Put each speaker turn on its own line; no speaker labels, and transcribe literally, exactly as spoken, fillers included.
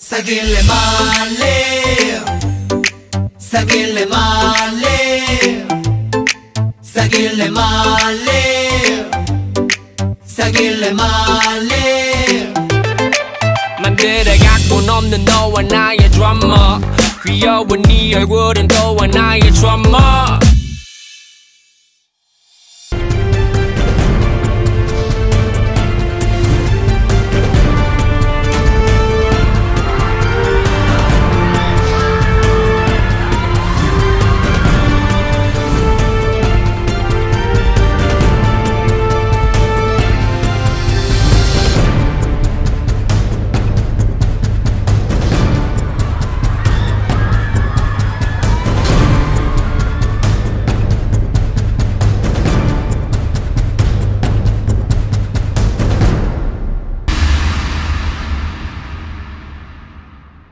사귈래 말래 사귈래 말래 사귈래 말래 사귈래 말래
만들어 갖고 없는 너와 나의 드라마 귀여운 네 얼굴은 또 하나의 드라마